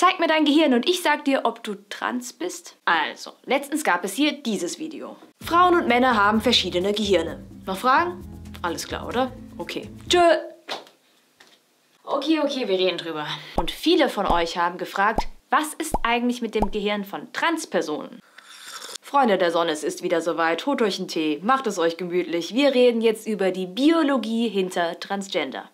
Zeig mir dein Gehirn und ich sag dir, ob du trans bist. Also, letztens gab es hier dieses Video. Frauen und Männer haben verschiedene Gehirne. Noch Fragen? Alles klar, oder? Okay. Tschö. Okay, wir reden drüber. Und viele von euch haben gefragt, was ist eigentlich mit dem Gehirn von Transpersonen? Freunde der Sonne, es ist wieder soweit. Holt euch einen Tee, macht es euch gemütlich. Wir reden jetzt über die Biologie hinter Transgender.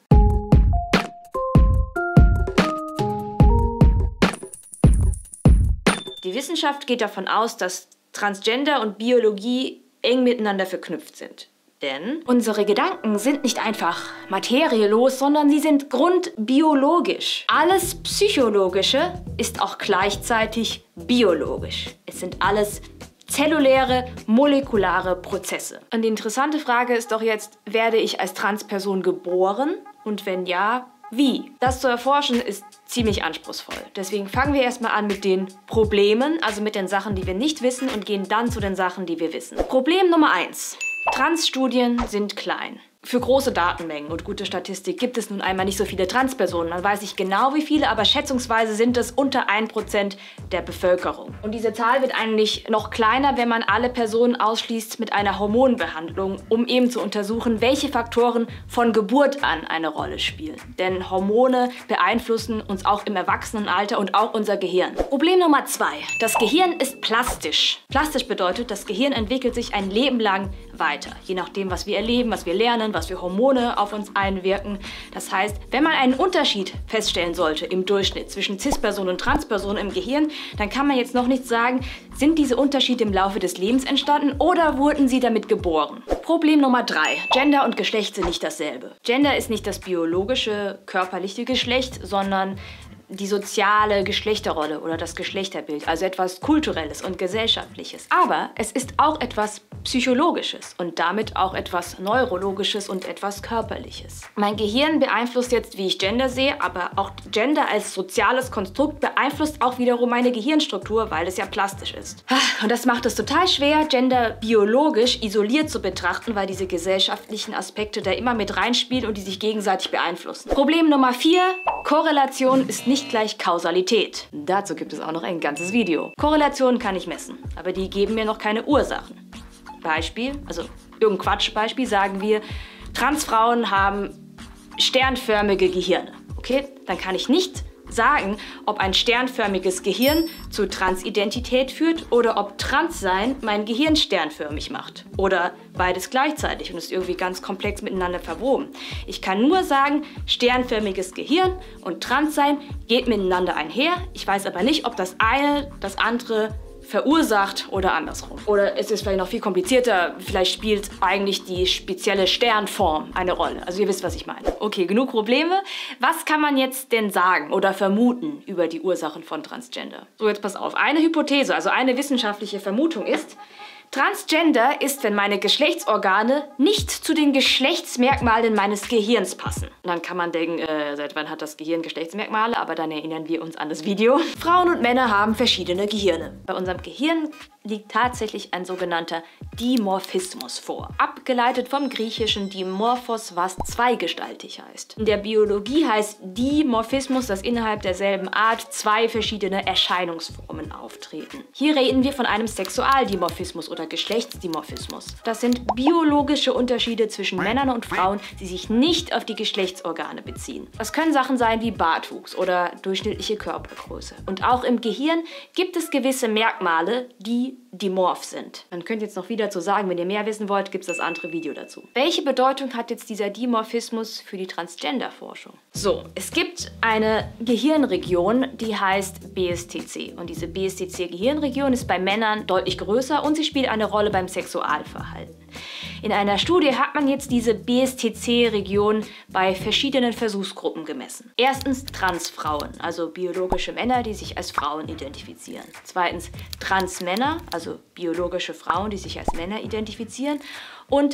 Die Wissenschaft geht davon aus, dass Transgender und Biologie eng miteinander verknüpft sind. Denn unsere Gedanken sind nicht einfach materielos, sondern sie sind grundbiologisch. Alles Psychologische ist auch gleichzeitig biologisch. Es sind alles zelluläre, molekulare Prozesse. Und die interessante Frage ist doch jetzt, werde ich als Transperson geboren? Und wenn ja, wie? Das zu erforschen ist ziemlich anspruchsvoll. Deswegen fangen wir erstmal an mit den Problemen, also mit den Sachen, die wir nicht wissen, und gehen dann zu den Sachen, die wir wissen. Problem Nummer 1. Transstudien sind klein. Für große Datenmengen und gute Statistik gibt es nun einmal nicht so viele Transpersonen. Man weiß nicht genau wie viele, aber schätzungsweise sind es unter 1% der Bevölkerung. Und diese Zahl wird eigentlich noch kleiner, wenn man alle Personen ausschließt mit einer Hormonbehandlung, um eben zu untersuchen, welche Faktoren von Geburt an eine Rolle spielen. Denn Hormone beeinflussen uns auch im Erwachsenenalter und auch unser Gehirn. Problem Nummer 2. Das Gehirn ist plastisch. Plastisch bedeutet, das Gehirn entwickelt sich ein Leben lang weiter. Je nachdem, was wir erleben, was wir lernen, was für Hormone auf uns einwirken. Das heißt, wenn man einen Unterschied feststellen sollte im Durchschnitt zwischen Cis-Personen und Transpersonen im Gehirn, dann kann man jetzt noch nicht sagen, sind diese Unterschiede im Laufe des Lebens entstanden oder wurden sie damit geboren? Problem Nummer 3. Gender und Geschlecht sind nicht dasselbe. Gender ist nicht das biologische, körperliche Geschlecht, sondern die soziale Geschlechterrolle oder das Geschlechterbild, also etwas Kulturelles und Gesellschaftliches. Aber es ist auch etwas Psychologisches und damit auch etwas Neurologisches und etwas Körperliches. Mein Gehirn beeinflusst jetzt, wie ich Gender sehe, aber auch Gender als soziales Konstrukt beeinflusst auch wiederum meine Gehirnstruktur, weil es ja plastisch ist. Und das macht es total schwer, Gender biologisch isoliert zu betrachten, weil diese gesellschaftlichen Aspekte da immer mit reinspielen und die sich gegenseitig beeinflussen. Problem Nummer 4. Korrelation ist nicht gleich Kausalität. Dazu gibt es auch noch ein ganzes Video. Korrelationen kann ich messen, aber die geben mir noch keine Ursachen. Beispiel, also irgendein Quatschbeispiel, sagen wir, Transfrauen haben sternförmige Gehirne. Okay, dann kann ich nicht sagen, ob ein sternförmiges Gehirn zu Transidentität führt oder ob Transsein mein Gehirn sternförmig macht. Oder beides gleichzeitig und ist irgendwie ganz komplex miteinander verwoben. Ich kann nur sagen, sternförmiges Gehirn und Transsein geht miteinander einher. Ich weiß aber nicht, ob das eine das andere verursacht oder andersrum. Oder es ist vielleicht noch viel komplizierter, vielleicht spielt eigentlich die spezielle Sternform eine Rolle. Also ihr wisst, was ich meine. Okay, genug Probleme. Was kann man jetzt denn sagen oder vermuten über die Ursachen von Transgender? So, jetzt pass auf. Eine Hypothese, also eine wissenschaftliche Vermutung ist, Transgender ist, wenn meine Geschlechtsorgane nicht zu den Geschlechtsmerkmalen meines Gehirns passen. Und dann kann man denken, seit wann hat das Gehirn Geschlechtsmerkmale? Aber dann erinnern wir uns an das Video. Frauen und Männer haben verschiedene Gehirne. Bei unserem Gehirn liegt tatsächlich ein sogenannter Dimorphismus vor. Abgeleitet vom griechischen Dimorphos, was zweigestaltig heißt. In der Biologie heißt Dimorphismus, dass innerhalb derselben Art zwei verschiedene Erscheinungsformen auftreten. Hier reden wir von einem Sexualdimorphismus oder Geschlechtsdimorphismus. Das sind biologische Unterschiede zwischen Männern und Frauen, die sich nicht auf die Geschlechtsorgane beziehen. Das können Sachen sein wie Bartwuchs oder durchschnittliche Körpergröße. Und auch im Gehirn gibt es gewisse Merkmale, die dimorph sind. Man könnte jetzt noch viel dazu sagen, wenn ihr mehr wissen wollt, gibt es das andere Video dazu. Welche Bedeutung hat jetzt dieser Dimorphismus für die Transgender-Forschung? So, es gibt eine Gehirnregion, die heißt BSTC. Und diese BSTC-Gehirnregion ist bei Männern deutlich größer und sie spielt eine Rolle beim Sexualverhalten. In einer Studie hat man jetzt diese BSTC-Region bei verschiedenen Versuchsgruppen gemessen. Erstens Transfrauen, also biologische Männer, die sich als Frauen identifizieren. Zweitens Transmänner, also biologische Frauen, die sich als Männer identifizieren. Und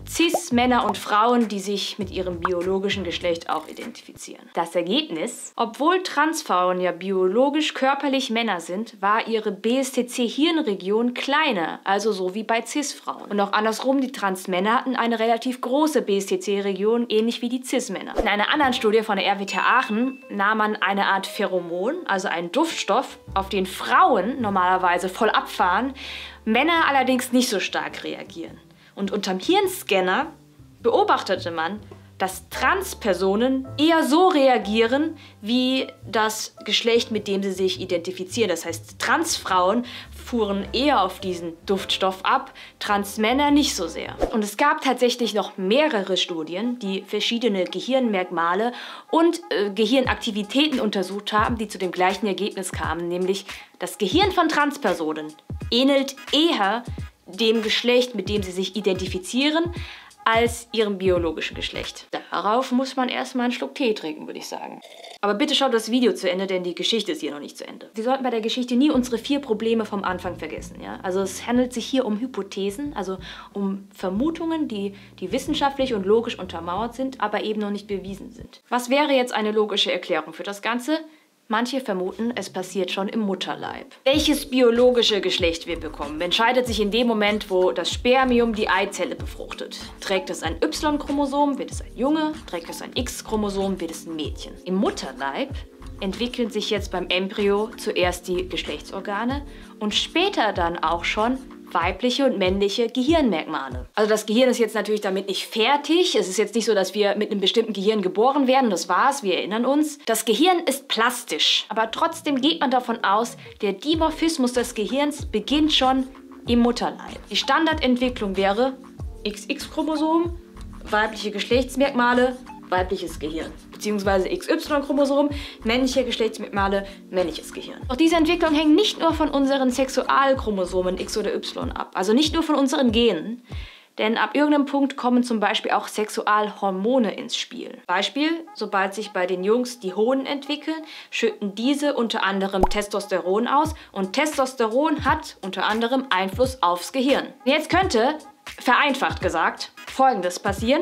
Cis-Männer und Frauen, die sich mit ihrem biologischen Geschlecht auch identifizieren. Das Ergebnis: Obwohl Transfrauen ja biologisch körperlich Männer sind, war ihre BSTC-Hirnregion kleiner, also so wie bei Cis-Frauen. Und auch andersrum, die Transmänner hatten eine relativ große BSTC-Region, ähnlich wie die Cis-Männer. In einer anderen Studie von der RWTH Aachen nahm man eine Art Pheromon, also einen Duftstoff, auf den Frauen normalerweise voll abfahren, Männer allerdings nicht so stark reagieren. Und unterm Hirnscanner beobachtete man, dass Transpersonen eher so reagieren wie das Geschlecht, mit dem sie sich identifizieren. Das heißt, Transfrauen fuhren eher auf diesen Duftstoff ab, Transmänner nicht so sehr. Und es gab tatsächlich noch mehrere Studien, die verschiedene Gehirnmerkmale und Gehirnaktivitäten untersucht haben, die zu dem gleichen Ergebnis kamen, nämlich das Gehirn von Transpersonen ähnelt eher dem Geschlecht, mit dem sie sich identifizieren, als ihrem biologischen Geschlecht. Darauf muss man erstmal einen Schluck Tee trinken, würde ich sagen. Aber bitte schaut das Video zu Ende, denn die Geschichte ist hier noch nicht zu Ende. Wir sollten bei der Geschichte nie unsere 4 Probleme vom Anfang vergessen. Ja? Also es handelt sich hier um Hypothesen, also um Vermutungen, die wissenschaftlich und logisch untermauert sind, aber eben noch nicht bewiesen sind. Was wäre jetzt eine logische Erklärung für das Ganze? Manche vermuten, es passiert schon im Mutterleib. Welches biologische Geschlecht wir bekommen, entscheidet sich in dem Moment, wo das Spermium die Eizelle befruchtet. Trägt es ein Y-Chromosom, wird es ein Junge, trägt es ein X-Chromosom, wird es ein Mädchen. Im Mutterleib entwickeln sich jetzt beim Embryo zuerst die Geschlechtsorgane und später dann auch schon weibliche und männliche Gehirnmerkmale. Also das Gehirn ist jetzt natürlich damit nicht fertig. Es ist jetzt nicht so, dass wir mit einem bestimmten Gehirn geboren werden. Das war's, wir erinnern uns. Das Gehirn ist plastisch, aber trotzdem geht man davon aus, der Dimorphismus des Gehirns beginnt schon im Mutterleib. Die Standardentwicklung wäre XX-Chromosom, weibliche Geschlechtsmerkmale, weibliches Gehirn. Beziehungsweise XY-Chromosom, männliche Geschlechtsmerkmale, männliches Gehirn. Doch diese Entwicklung hängt nicht nur von unseren Sexualchromosomen X oder Y ab, also nicht nur von unseren Genen, denn ab irgendeinem Punkt kommen zum Beispiel auch Sexualhormone ins Spiel. Beispiel: Sobald sich bei den Jungs die Hoden entwickeln, schütten diese unter anderem Testosteron aus und Testosteron hat unter anderem Einfluss aufs Gehirn. Jetzt könnte, vereinfacht gesagt, Folgendes passieren: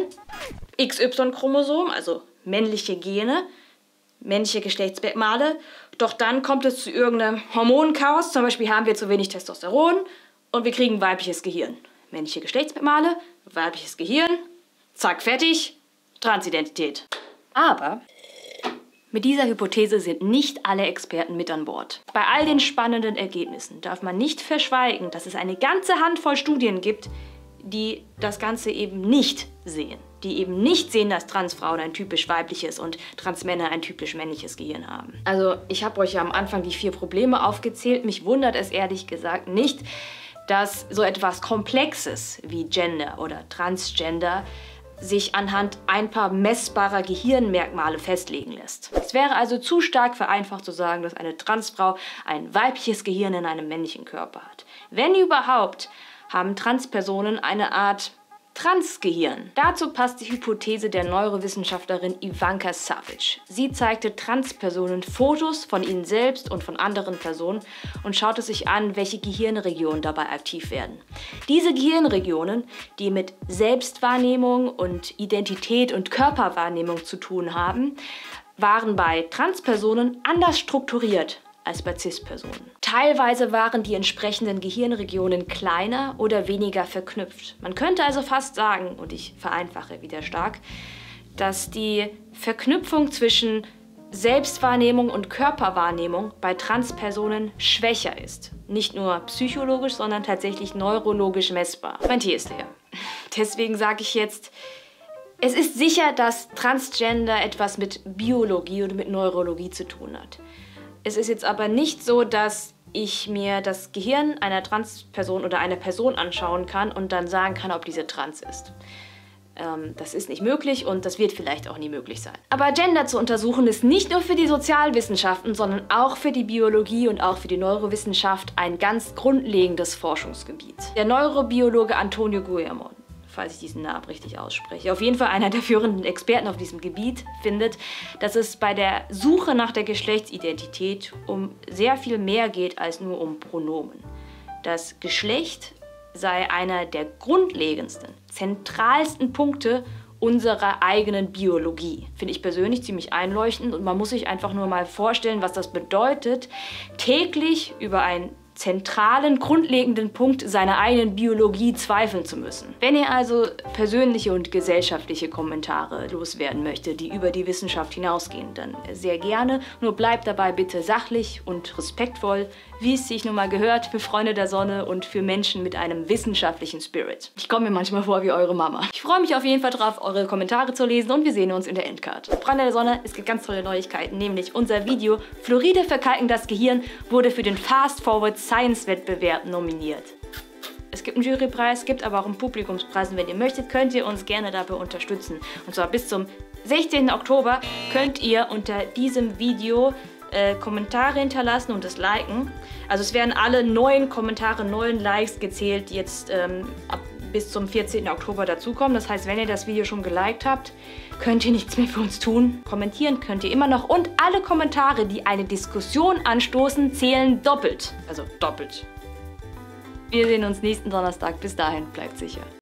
XY-Chromosom, also männliche Gene, männliche Geschlechtsmerkmale, doch dann kommt es zu irgendeinem Hormonchaos, zum Beispiel haben wir zu wenig Testosteron und wir kriegen weibliches Gehirn. Männliche Geschlechtsmerkmale, weibliches Gehirn, zack, fertig, Transidentität. Aber mit dieser Hypothese sind nicht alle Experten mit an Bord. Bei all den spannenden Ergebnissen darf man nicht verschweigen, dass es eine ganze Handvoll Studien gibt, die das Ganze eben nicht sehen. Die eben nicht sehen, dass Transfrauen ein typisch weibliches und Transmänner ein typisch männliches Gehirn haben. Also ich habe euch ja am Anfang die 4 Probleme aufgezählt. Mich wundert es ehrlich gesagt nicht, dass so etwas Komplexes wie Gender oder Transgender sich anhand ein paar messbarer Gehirnmerkmale festlegen lässt. Es wäre also zu stark vereinfacht zu sagen, dass eine Transfrau ein weibliches Gehirn in einem männlichen Körper hat. Wenn überhaupt, haben Transpersonen eine Art Transgehirn. Dazu passt die Hypothese der Neurowissenschaftlerin Ivanka Savic. Sie zeigte Transpersonen Fotos von ihnen selbst und von anderen Personen und schaute sich an, welche Gehirnregionen dabei aktiv werden. Diese Gehirnregionen, die mit Selbstwahrnehmung und Identität und Körperwahrnehmung zu tun haben, waren bei Transpersonen anders strukturiert als bei Cis-Personen. Teilweise waren die entsprechenden Gehirnregionen kleiner oder weniger verknüpft. Man könnte also fast sagen, und ich vereinfache wieder stark, dass die Verknüpfung zwischen Selbstwahrnehmung und Körperwahrnehmung bei Transpersonen schwächer ist. Nicht nur psychologisch, sondern tatsächlich neurologisch messbar. Mein Tee ist leer. Deswegen sage ich jetzt, es ist sicher, dass Transgender etwas mit Biologie oder mit Neurologie zu tun hat. Es ist jetzt aber nicht so, dass ich mir das Gehirn einer Transperson oder einer Person anschauen kann und dann sagen kann, ob diese trans ist. Das ist nicht möglich und das wird vielleicht auch nie möglich sein. Aber Gender zu untersuchen ist nicht nur für die Sozialwissenschaften, sondern auch für die Biologie und auch für die Neurowissenschaft ein ganz grundlegendes Forschungsgebiet. Der Neurobiologe Antonio Guillermo, falls ich diesen Namen richtig ausspreche, auf jeden Fall einer der führenden Experten auf diesem Gebiet, findet, dass es bei der Suche nach der Geschlechtsidentität um sehr viel mehr geht als nur um Pronomen. Das Geschlecht sei einer der grundlegendsten, zentralsten Punkte unserer eigenen Biologie. Finde ich persönlich ziemlich einleuchtend und man muss sich einfach nur mal vorstellen, was das bedeutet, täglich über einen zentralen, grundlegenden Punkt seiner eigenen Biologie zweifeln zu müssen. Wenn ihr also persönliche und gesellschaftliche Kommentare loswerden möchtet, die über die Wissenschaft hinausgehen, dann sehr gerne. Nur bleibt dabei bitte sachlich und respektvoll, wie es sich nun mal gehört, für Freunde der Sonne und für Menschen mit einem wissenschaftlichen Spirit. Ich komme mir manchmal vor wie eure Mama. Ich freue mich auf jeden Fall drauf, eure Kommentare zu lesen und wir sehen uns in der Endcard. Freunde der Sonne, es gibt ganz tolle Neuigkeiten, nämlich unser Video Fluoride verkalken das Gehirn wurde für den Fast Forward Science-Wettbewerb nominiert. Es gibt einen Jurypreis, gibt aber auch einen Publikumspreis und wenn ihr möchtet, könnt ihr uns gerne dabei unterstützen. Und zwar bis zum 16. Oktober könnt ihr unter diesem Video Kommentare hinterlassen und es liken. Also es werden alle neuen Kommentare, neuen Likes gezählt, die jetzt bis zum 14. Oktober dazukommen. Das heißt, wenn ihr das Video schon geliked habt, könnt ihr nichts mehr für uns tun. Kommentieren könnt ihr immer noch und alle Kommentare, die eine Diskussion anstoßen, zählen doppelt. Also doppelt. Wir sehen uns nächsten Donnerstag. Bis dahin, bleibt sicher.